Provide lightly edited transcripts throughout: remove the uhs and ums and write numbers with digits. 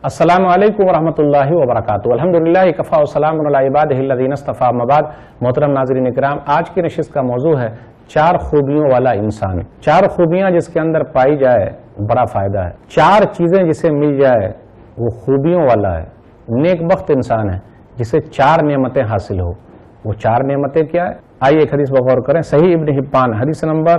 अस्सलामु अलैकुम वरहमतुल्लाहि वबरकातुहू। अल्हम्दुलिल्लाह कफ़ा व सलामुन अला इबादिहि अल्लज़ीना इस्तफ़ा अम्मा बाद। मोहतरम नाज़रीन इकराम, आज की नशिस्त का मौजू है 4 खूबियों वाला इंसान। 4 खूबियां जिसके अंदर पाई जाए बड़ा फायदा है। 4 चीजें जिसे मिल जाए वो खूबियों वाला है, नेकबख्त इंसान है जिसे 4 नेमतें हासिल हो। वो 4 नेमतें क्या है? आइए एक हदीस पर गौर करें। सही इब्न हिब्बान हदीस नंबर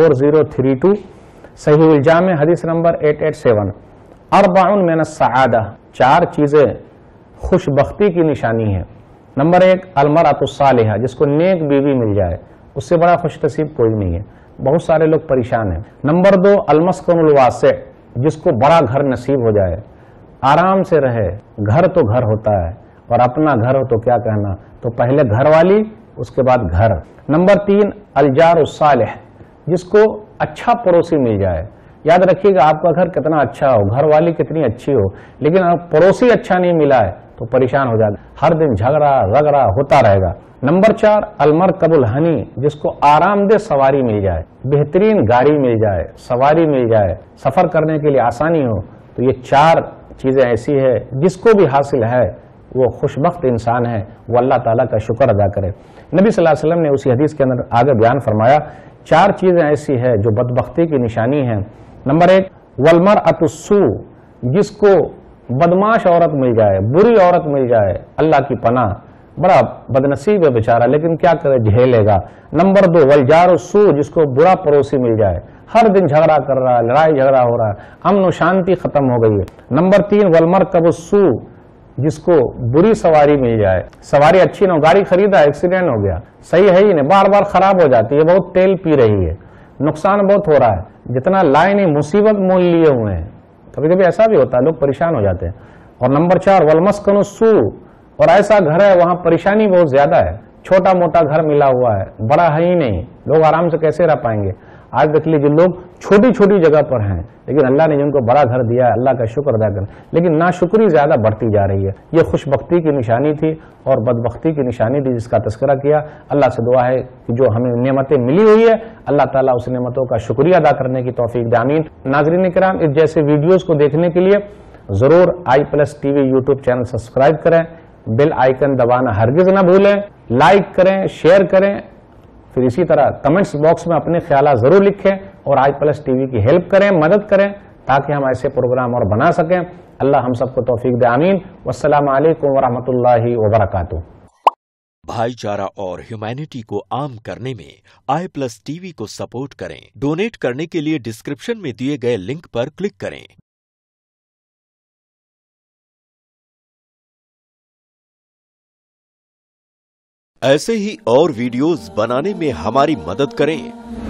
4032, सही उल जामे हदीस नंबर 887। अर्बाउन मिन अस्सआदा, 4 चीजें खुशबख्ती की निशानी है। नंबर 1 अलमरअतुस सालिहा, जिसको नेक बीवी मिल जाए उससे बड़ा खुश नसीब कोई नहीं है। बहुत सारे लोग परेशान हैं। नंबर 2 अलमस्कनुल वासे, जिसको बड़ा घर नसीब हो जाए, आराम से रहे। घर तो घर होता है और अपना घर हो तो क्या कहना, तो पहले घर वाली उसके बाद घर। नंबर 3 अलजारुस सालिह, जिसको अच्छा पड़ोसी मिल जाए। याद रखिएगा, आपका घर कितना अच्छा हो, घर वाली कितनी अच्छी हो, लेकिन अब पड़ोसी अच्छा नहीं मिला है तो परेशान हो जाएगा, हर दिन झगड़ा रगड़ा होता रहेगा। नंबर 4 अलमरकबुल हनी, जिसको आरामदेह सवारी मिल जाए, बेहतरीन गाड़ी मिल जाए, सवारी मिल जाए, सफर करने के लिए आसानी हो। तो ये 4 चीजें ऐसी है जिसको भी हासिल है वो खुशबख्त इंसान है, वो अल्लाह ताला का शुक्र अदा करे। नबी सल्लल्लाहु अलैहि वसल्लम ने उसी हदीस के अंदर आगे बयान फरमाया 4 चीजें ऐसी है जो बदबख्ती की निशानी है। नंबर 1 वलमरअतुस्सू, जिसको बदमाश औरत मिल जाए, बुरी औरत मिल जाए, अल्लाह की पनाह, बड़ा बदनसीब है बेचारा, लेकिन क्या करे, झेलेगा। नंबर 2 वलजारुस्सू, जिसको बुरा पड़ोसी मिल जाए, हर दिन झगड़ा कर रहा है, लड़ाई झगड़ा हो रहा है, अमन और शांति खत्म हो गई है। नंबर 3 वलमरकबुस्सू, जिसको बुरी सवारी मिल जाए, सवारी अच्छी ना हो, गाड़ी खरीदा एक्सीडेंट हो गया, सही है ही नहीं, बार बार खराब हो जाती है, बहुत तेल पी रही है, नुकसान बहुत हो रहा है, जितना लाए नहीं मुसीबत मोल लिए हुए हैं। कभी कभी ऐसा भी होता है, लोग परेशान हो जाते हैं। और नंबर 4 वलमस्कनुस्सू, और ऐसा घर है वहां परेशानी बहुत ज्यादा है, छोटा मोटा घर मिला हुआ है, बड़ा है ही नहीं, लोग आराम से कैसे रह पाएंगे। आज देख लीजिए, लोग छोटी छोटी जगह पर हैं, लेकिन अल्लाह ने जिनको बड़ा घर दिया है अल्लाह का शुक्र अदा करें, लेकिन नाशुक्री ज्यादा बढ़ती जा रही है। ये खुशबख्ती की निशानी थी और बदबख्ती की निशानी थी जिसका तस्करा किया। अल्लाह से दुआ है कि जो हमें नेमतें मिली हुई है अल्लाह ताला उस नेमतों का शुक्रिया अदा करने की तौफीक दे, आमीन। नाज़रीन किराम, इस जैसे वीडियोस को देखने के लिए जरूर iPlusTV यूट्यूब चैनल सब्सक्राइब करें, बेल आइकन दबाना हरगिज ना भूलें, लाइक करें, शेयर करें, फिर इसी तरह कमेंट्स बॉक्स में अपने ख्यालात जरूर लिखें और iPlusTV की हेल्प करें, मदद करें, ताकि हम ऐसे प्रोग्राम और बना सकें। अल्लाह हम सबको तौफीक दे, आमीन। वस्सलामु अलैकुम वरहमतुल्लाहि वबरकातुहू। भाईचारा और ह्यूमैनिटी को आम करने में iPlusTV को सपोर्ट करें। डोनेट करने के लिए डिस्क्रिप्शन में दिए गए लिंक पर क्लिक करें। ऐसे ही और वीडियोस बनाने में हमारी मदद करें।